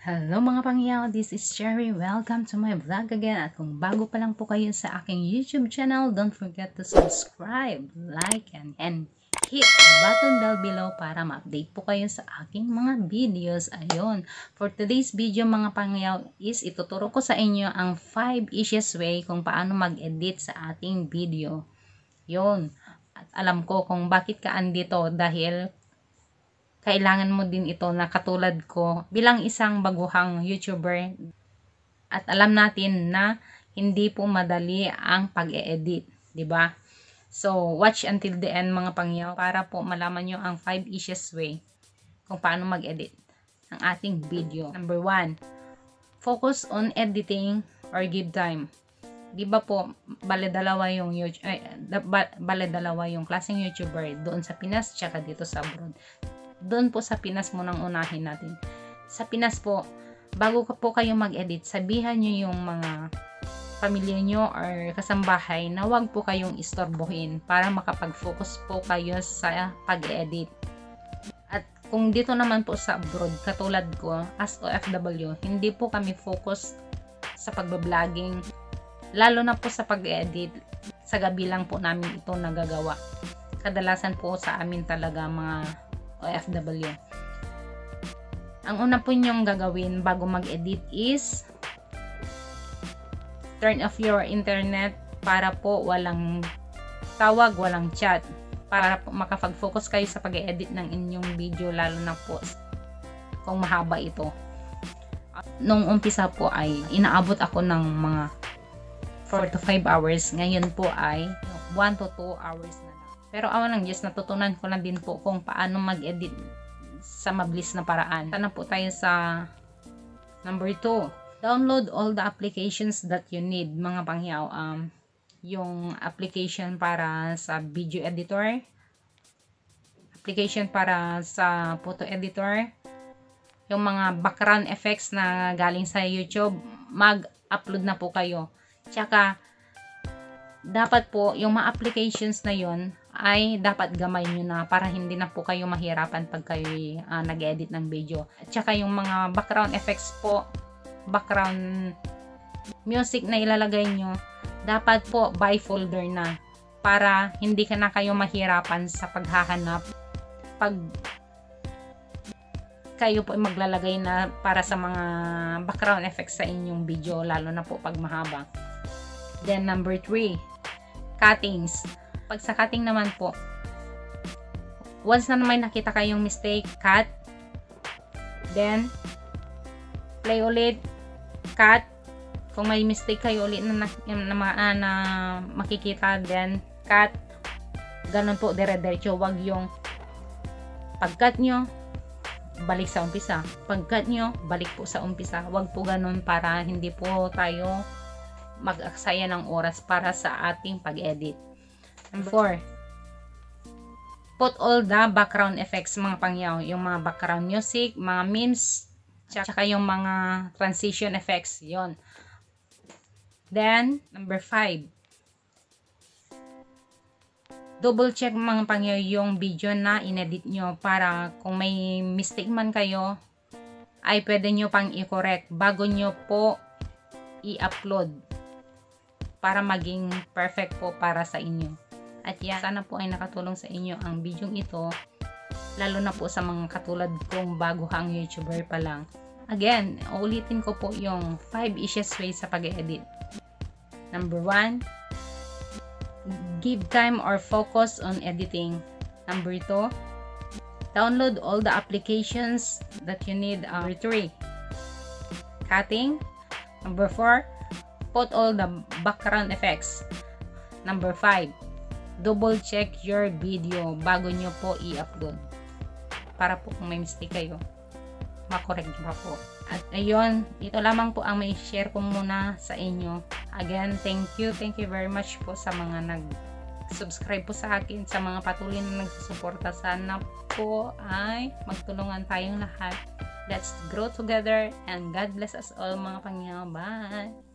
Hello mga pangyaw, this is Cherry. Welcome to my vlog again. At kung bago pa lang po kayo sa aking YouTube channel, don't forget to subscribe, like, and hit the button bell below para ma-update po kayo sa aking mga videos. Ayun, for today's video mga pangyaw is ituturo ko sa inyo ang 5 easiest way kung paano mag-edit sa ating video. Yun, at alam ko kung bakit ka andito dahil kailangan mo din ito na katulad ko bilang isang baguhang YouTuber, at alam natin na hindi po madali ang pag-e-edit, 'di ba? So, watch until the end mga pangyaw para po malaman nyo ang 5 easiest way kung paano mag-edit ng ating video. Number 1, focus on editing or give time. 'Di ba po, bale dalawa yung klaseng YouTuber doon sa Pinas tsaka dito sa abroad. Doon po sa Pinas munang unahin natin. Sa Pinas po, bago po kayo mag-edit, sabihan nyo yung mga pamilya nyo or kasambahay na wag po kayong istorbohin para makapag-focus po kayo sa pag-edit. At kung dito naman po sa abroad, katulad ko, as OFW, hindi po kami focus sa pag-vlogging, lalo na po sa pag-edit. Sa gabi lang po namin ito nagagawa. Kadalasan po sa amin talaga mga OFW. Ang una po nyong gagawin bago mag-edit is turn off your internet para po walang tawag, walang chat, para po makapag-focus kayo sa pag-edit ng inyong video, lalo na po kung mahaba ito. Nung umpisa po ay inaabot ako ng mga 4 to 5 hours. Ngayon po ay 1 to 2 hours na. Pero awan ng Diyos, natutunan ko na din po kung paano mag-edit sa mabilis na paraan. Sana po tayo sa number 2. Download all the applications that you need, mga pangyaw. Yung application para sa video editor, application para sa photo editor, yung mga background effects na galing sa YouTube, mag-upload na po kayo. Tsaka, dapat po, yung mga applications na yon ay dapat gamay nyo na para hindi na po kayo mahirapan pag kayo nag-edit ng video. At saka yung mga background effects po, background music na ilalagay nyo, dapat po by folder na para hindi ka na kayo mahirapan sa paghahanap pag kayo po maglalagay na para sa mga background effects sa inyong video, lalo na po pag mahaba. Then number 3, cuttings. Pag sa cutting naman po, once na may nakita kayong mistake, cut, then play ulit, cut. Kung may mistake kayo ulit na makikita, then cut. Ganun po, dire-diretso. Wag yung pag-cut nyo, balik sa umpisa. Pag-cut nyo, balik po sa umpisa. Wag po ganun para hindi po tayo mag-aksaya ng oras para sa ating pag-edit. Number 4, put all the background effects, mga pangyaw. Yung mga background music, mga memes, tsaka yung mga transition effects, yon. Then, number 5, double check, mga pangyaw, yung video na inedit nyo para kung may mistake man kayo, ay pwede nyo pang i-correct bago nyo po i-upload para maging perfect po para sa inyo. At yan, sana po ay nakatulong sa inyo ang video ito, lalo na po sa mga katulad kong baguhang YouTuber pa lang. Again, ulitin ko po yung 5 easiest ways sa pag-edit. Number 1, give time or focus on editing. Number 2, download all the applications that you need. Number 3, cutting. Number 4, put all the background effects. Number 5, double check your video bago nyo po i-upload para po kung may mistake kayo, makorek nyo pa po. At ayun, ito lamang po ang may share ko muna sa inyo. Again, thank you very much po sa mga nag-subscribe po sa akin, sa mga patuloy na nagsusuporta. Sana po ay magtulungan tayong lahat. Let's grow together and God bless us all, mga pangyaw. Bye!